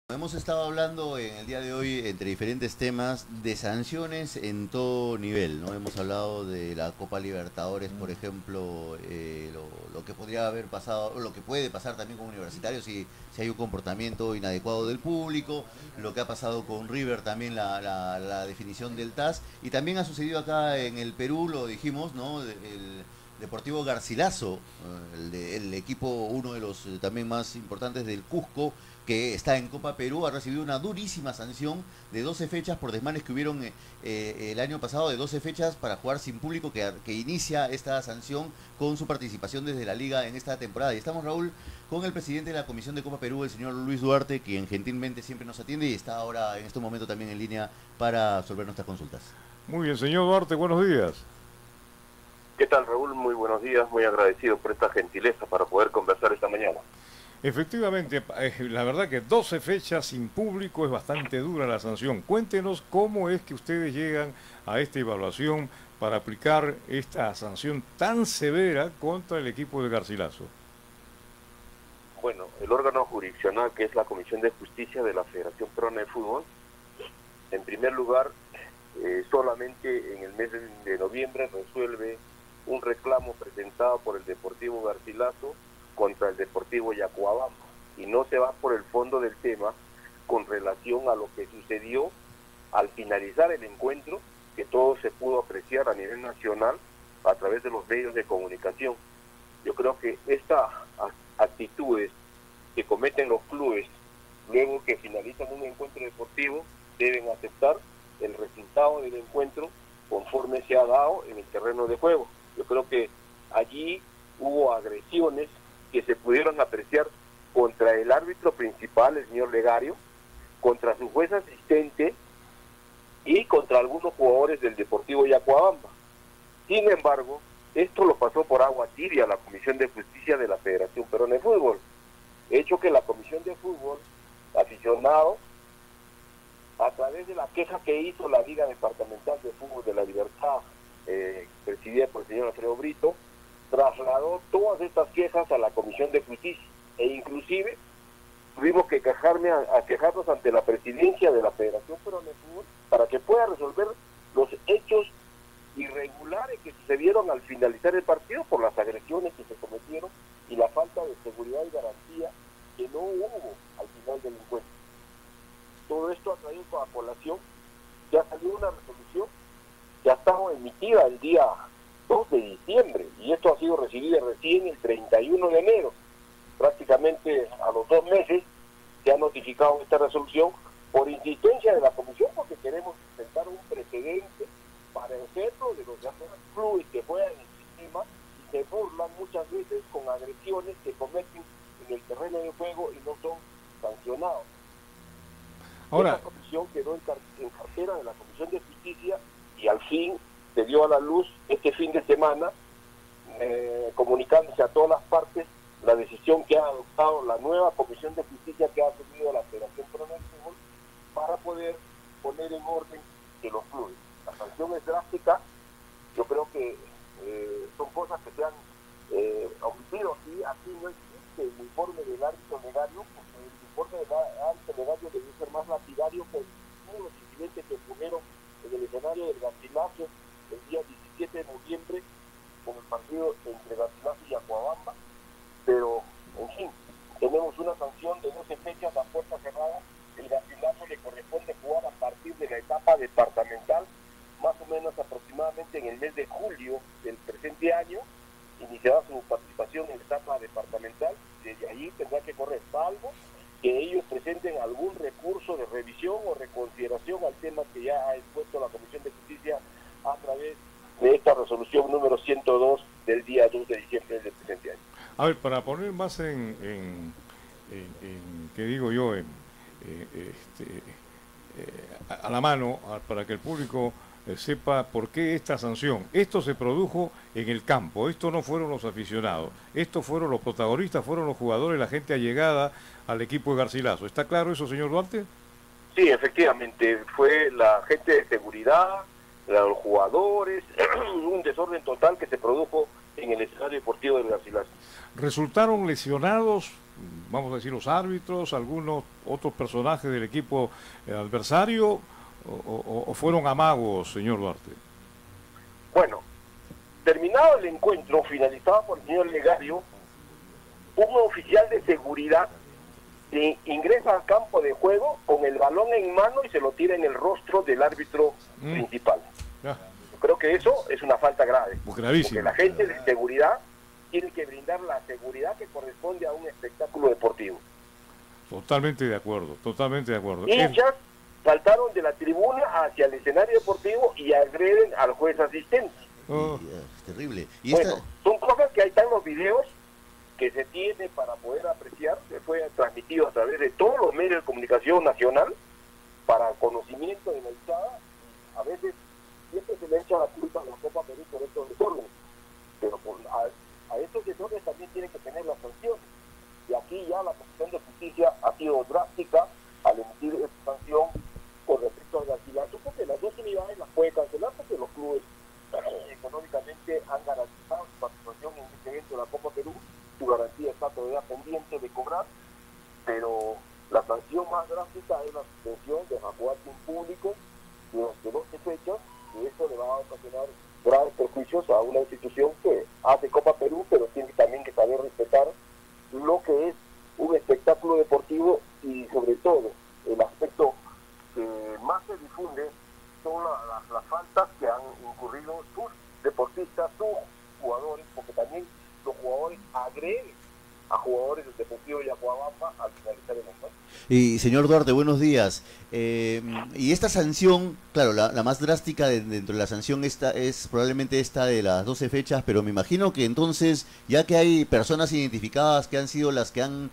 Hemos estado hablando en el día de hoy entre diferentes temas de sanciones en todo nivel, ¿no? Hemos hablado de la Copa Libertadores, por ejemplo, lo que podría haber pasado, o lo que puede pasar también con Universitarios si hay un comportamiento inadecuado del público, lo que ha pasado con River también la definición del TAS, y también ha sucedido acá en el Perú, lo dijimos, ¿no? El Deportivo Garcilaso, el equipo, uno de los también más importantes del Cusco, que está en Copa Perú, ha recibido una durísima sanción de 12 fechas por desmanes que hubieron el año pasado, de 12 fechas para jugar sin público, que inicia esta sanción con su participación desde la liga en esta temporada. Y estamos, Raúl, con el presidente de la Comisión de Copa Perú, el señor Luis Duarte, quien gentilmente siempre nos atiende y está ahora en este momento también en línea para resolver nuestras consultas. Muy bien, señor Duarte, buenos días. ¿Qué tal, Raúl? Muy buenos días, muy agradecido por esta gentileza para poder conversar esta mañana. Efectivamente, la verdad que 12 fechas sin público es bastante dura la sanción. Cuéntenos cómo es que ustedes llegan a esta evaluación para aplicar esta sanción tan severa contra el equipo de Garcilaso. Bueno, el órgano jurisdiccional, que es la Comisión de Justicia de la Federación Peruana de Fútbol, en primer lugar, solamente en el mes de noviembre resuelve un reclamo presentado por el Deportivo Garcilaso contra el Deportivo Yacuabamba, y no se va por el fondo del tema con relación a lo que sucedió al finalizar el encuentro, que todo se pudo apreciar a nivel nacional a través de los medios de comunicación. Yo creo que estas actitudes que cometen los clubes luego que finalizan un encuentro deportivo deben aceptar el resultado del encuentro conforme se ha dado en el terreno de juego. Yo creo que allí hubo agresiones que se pudieron apreciar contra el árbitro principal, el señor Legario, contra su juez asistente y contra algunos jugadores del Deportivo Yacuabamba. Sin embargo, esto lo pasó por agua tibia la Comisión de Justicia de la Federación Peruana de Fútbol, hecho que la Comisión de Fútbol, aficionado, a través de la queja que hizo la Liga Departamental de Fútbol de la Libertad, presidida por el señor Alfredo Brito, trasladó todas estas quejas a la Comisión de Justicia, e inclusive tuvimos que quejarnos ante la presidencia de la Federación Peruana de Fútbol para que pueda resolver los hechos irregulares que sucedieron al finalizar el partido por las agresiones que se cometieron y la falta de seguridad y garantía que no hubo al final del encuentro. Todo esto ha traído a colación, ya salió una resolución, ya estaba emitida el día 2 de diciembre, y esto ha sido recibido recién el 31 de enero. Prácticamente a los 2 meses se ha notificado esta resolución por insistencia de la Comisión, porque queremos sentar un precedente para el centro de los demás clubes que juegan en el sistema y se burlan muchas veces con agresiones que cometen en el terreno de juego y no son sancionados. Ahora, esta comisión quedó en cartera de la Comisión de Justicia y al fin se dio a la luz este fin de semana, comunicándose a todas las partes la decisión que ha adoptado la nueva Comisión de Justicia que ha asumido la Federación Peruana de Fútbol para poder poner en orden que los clubes. La sanción es drástica, yo creo que son cosas que se han omitido, y aquí no existe el informe del árbitro Legario, porque el informe del árbitro Legario debe ser más lapidario que todos los incidentes que ocurrieron en el escenario del Garcilaso el día 17 de noviembre con el partido entre Garcilaso y Yacuabamba, pero en fin, tenemos una sanción de 12 fechas a puerta cerrada. El Garcilaso le corresponde jugar a partir de la etapa departamental, más o menos aproximadamente en el mes de julio del presente año, iniciará su participación en la etapa departamental. Desde allí tendrá que correr, salvo que ellos presenten algún recurso de revisión o reconsideración al tema que ya ha expuesto la Comisión de Justicia a través de esta resolución número 102 del día 2 de diciembre del presente año. a ver, para poner más ¿qué digo yo? A la mano, para que el público sepa por qué esta sanción. Esto se produjo en el campo, esto no fueron los aficionados, esto fueron los protagonistas, fueron los jugadores, la gente allegada al equipo de Garcilaso. ¿Está claro eso, señor Duarte? Sí, efectivamente, fue la gente de seguridad, los jugadores, un desorden total que se produjo en el escenario deportivo del Garcilaso. ¿Resultaron lesionados vamos a decir, los árbitros, algunos otros personajes del equipo adversario, o fueron amagos, señor Duarte? Bueno, terminado el encuentro, finalizado por el señor Legario, un oficial de seguridad ingresa al campo de juego con el balón en mano y se lo tira en el rostro del árbitro principal. Yo creo que eso es una falta grave. Gravísimo. Porque la gente de seguridad tiene que brindar la seguridad que corresponde a un espectáculo deportivo. Totalmente de acuerdo, totalmente de acuerdo. Hinchas saltaron de la tribuna hacia el escenario deportivo y agreden al juez asistente. Es terrible. Y bueno, son cosas que ahí están los videos que se tiene para poder apreciar, se fue transmitido a través de todos los medios de comunicación nacional para conocimiento de la hinchada. A veces siempre se le echa la culpa a la Copa Perú por estos desórdenes, pero a estos desórdenes también tienen que tener las sanciones. Y aquí ya la Comisión de Justicia ha sido drástica al emitir esta sanción con respecto al Garcilaso, porque las dos unidades las puede cancelar porque los clubes económicamente han garantizado su participación en este evento de la Copa Perú. Su garantía está todavía pendiente de cobrar, pero la sanción más drástica es la suspensión de jugar en público durante 12 fechas, y eso le va a ocasionar graves perjuicios a una institución que hace Copa Perú, pero tiene también que saber respetar lo que es un espectáculo deportivo, y sobre todo el aspecto que más se difunde son las faltas que han incurrido sus deportistas, sus jugadores, porque también los jugadores agreden a jugadores del Deportivo Yacuabamba al finalizar el encuentro. Y señor Duarte, buenos días. Y esta sanción, claro, la más drástica dentro de la sanción es probablemente esta de las 12 fechas, pero me imagino que entonces, ya que hay personas identificadas que han sido las que han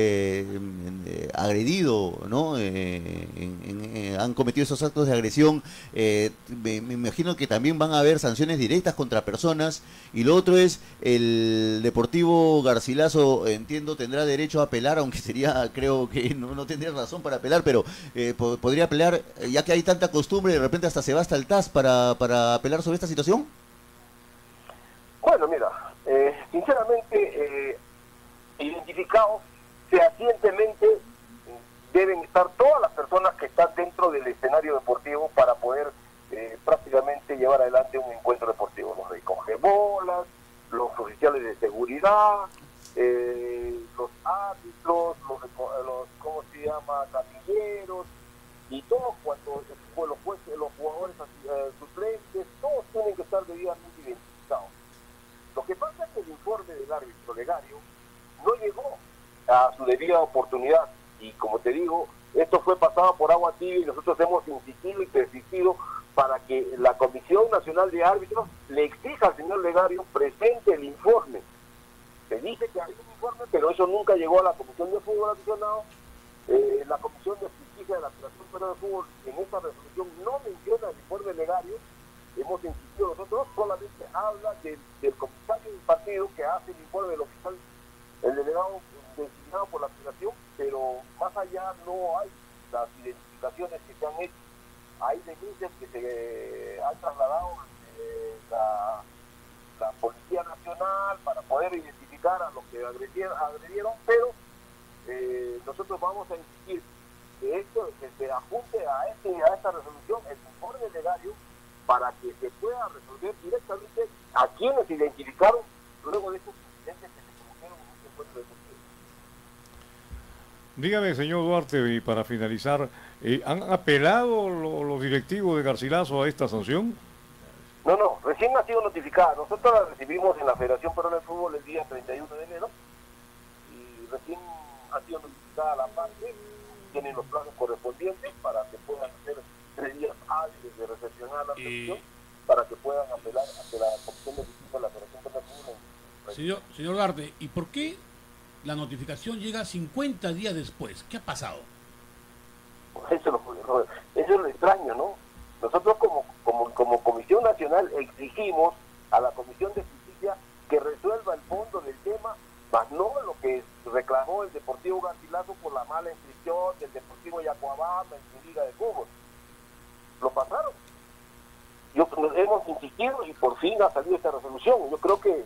agredido, ¿no? Han cometido esos actos de agresión, me imagino que también van a haber sanciones directas contra personas. Y lo otro es, el Deportivo Garcilaso, entiendo, tendrá derecho a apelar, aunque sería, creo que no tendría razón para apelar, pero podría apelar, ya que hay tanta costumbre, de repente hasta se va hasta el TAS para apelar sobre esta situación. Bueno, mira, sinceramente, identificados fehacientemente deben estar todas las personas que están dentro del escenario deportivo para poder prácticamente llevar adelante un encuentro deportivo. Los recogebolas, los oficiales de seguridad, los árbitros, los ¿cómo se llama?, camilleros, y todos cuando los jueces, los jugadores suplentes, todos tienen que estar debidamente identificados. Lo que pasa es que el informe del árbitro Legario no llegó a su debida oportunidad, y como te digo, esto fue pasado por agua tibia, y nosotros hemos insistido y persistido para que la Comisión Nacional de Árbitros le exija al señor Legario presente el informe. Se dice que hay un informe, pero eso nunca llegó a la Comisión de Fútbol Aficionado. La Comisión de Justicia de la Federación Peruana de Fútbol en esta resolución no menciona el informe Legario. Hemos insistido nosotros, solamente habla del comisario del partido que hace el informe del oficial, el delegado designado por la Federación, pero más allá no hay las identificaciones que se han hecho. Hay denuncias que se han trasladado la Policía Nacional para poder identificar a los que agredieron, pero nosotros vamos a insistir que esto se apunte a esta resolución, el informe Legario, para que se pueda resolver directamente a quienes se identificaron luego de estos incidentes que se produjeron en este encuentro deportivo. Dígame, señor Duarte, y para finalizar, ¿han apelado los directivos de Garcilaso a esta sanción? No, recién ha sido notificada. Nosotros la recibimos en la Federación Peruana de Fútbol el día 31 de enero, y recién ha sido notificada la parte. Tienen los plazos correspondientes para que puedan hacer 3 días hábiles de recepcionar la sanción, para que puedan apelar ante la Comisión de Justicia de la Federación Peruana de Fútbol. Señor Duarte, ¿y por qué la notificación llega 50 días después? ¿Qué ha pasado? Eso es lo extraño, ¿no? Nosotros como Comisión Nacional exigimos a la Comisión de Justicia que resuelva el fondo del tema, más no lo que reclamó el Deportivo Garcilaso por la mala inscripción del Deportivo Yacuabamba en su liga de fútbol. Lo pasaron. Hemos insistido y por fin ha salido esta resolución. Yo creo que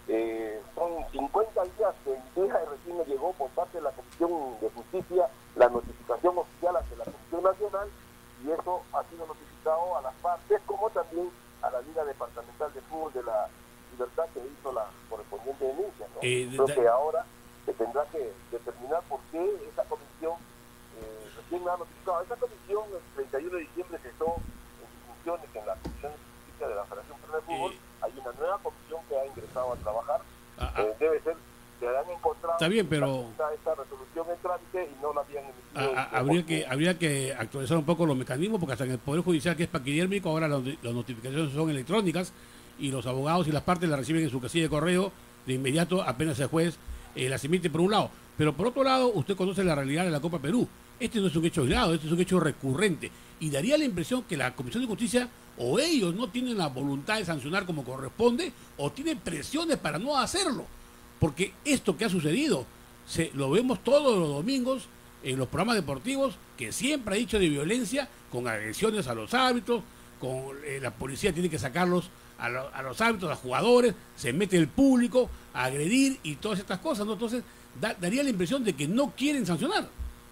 son 50 días que deja y recién me llegó por parte de la Comisión de Justicia la notificación oficial ante la Comisión Nacional, y eso ha sido notificado a las partes como también a la Liga Departamental de Fútbol de la Libertad, que hizo la correspondiente denuncia, ¿no? Creo que ahora se tendrá que determinar por qué esa comisión recién me ha notificado. Esa comisión el 31 de diciembre cesó en sus funciones en la Comisión de Justicia de la Federación Peruana de Fútbol. Hay una nueva comisión que ha ingresado a trabajar. Debe ser, se han encontrado. Está bien, pero esta resolución en trámite y no la habían emitido. Habría que actualizar un poco los mecanismos, porque hasta en el Poder Judicial, que es paquidérmico, ahora las notificaciones son electrónicas y los abogados y las partes las reciben en su casilla de correo de inmediato apenas el juez las emite, por un lado. Pero por otro lado, usted conoce la realidad de la Copa Perú. Este no es un hecho aislado, este es un hecho recurrente. Y daría la impresión que la Comisión de Justicia, o ellos no tienen la voluntad de sancionar como corresponde, o tienen presiones para no hacerlo. Porque esto que ha sucedido, lo vemos todos los domingos en los programas deportivos, que siempre ha dicho de violencia, con agresiones a los árbitros, con la policía tiene que sacarlos a los árbitros, a los jugadores, se mete el público a agredir y todas estas cosas, ¿no? Entonces, daría la impresión de que no quieren sancionar.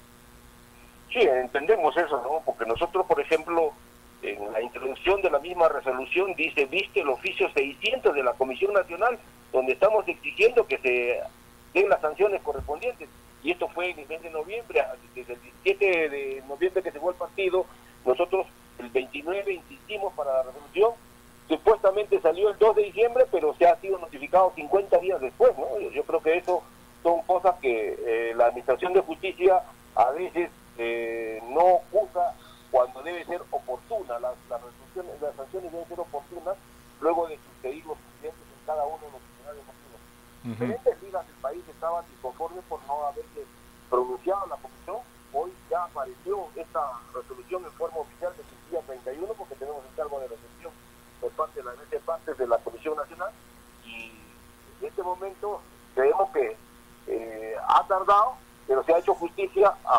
Sí, entendemos eso, ¿no? Porque nosotros, por ejemplo, en la introducción de la misma resolución dice, viste el oficio 600 de la Comisión Nacional, donde estamos exigiendo que se den las sanciones correspondientes. Y esto fue en el mes de noviembre, desde el 17 de noviembre que se fue el partido, nosotros el 29 insistimos para la resolución, supuestamente salió el 2 de diciembre, pero se ha sido notificado 50 días después, ¿no? Yo creo que eso son cosas que la Administración de Justicia a veces no usa cuando debe ser oportuna. Las sanciones deben ser oportunas luego de suceder los incidentes en cada uno de los escenarios masivos. Diferentes ligas del país estaban disconformes por no haberse pronunciado la comisión. Hoy ya apareció esta resolución en forma oficial de su día 31, porque tenemos el cargo de recepción por parte de las partes de la Comisión Nacional, y en este momento creemos que ha tardado, pero se ha hecho justicia a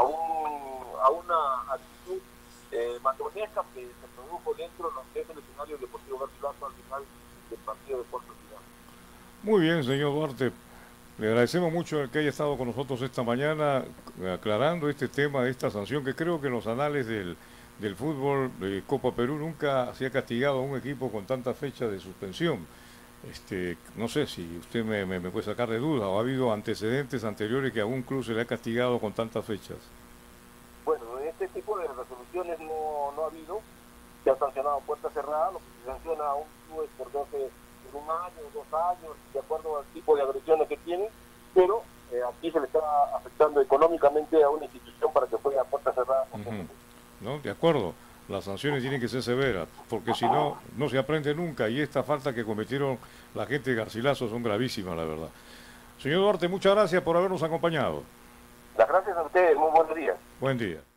una actitud matonesca que se produjo dentro de los escenarios deportivos Garcilaso al final del partido de Puerto Ciudad. Muy bien, señor Duarte. Le agradecemos mucho que haya estado con nosotros esta mañana aclarando este tema de esta sanción, que creo que en los anales del fútbol de Copa Perú nunca se ha castigado a un equipo con tantas fechas de suspensión. No sé si usted me puede sacar de duda, o ha habido antecedentes anteriores que a un club se le ha castigado con tantas fechas. Bueno, este tipo de resoluciones no ha habido. Se ha sancionado puerta cerrada, lo que se sanciona a un club es por 1 año, 2 años, de acuerdo al tipo de agresiones que tienen, pero aquí se le está afectando económicamente a una institución para que juegue a puerta cerrada. ¿No? De acuerdo, las sanciones tienen que ser severas, porque si no, no se aprende nunca, y esta falta que cometieron la gente de Garcilaso son gravísimas, la verdad. Señor Duarte, muchas gracias por habernos acompañado. Las gracias a ustedes, muy buenos días. Buen día.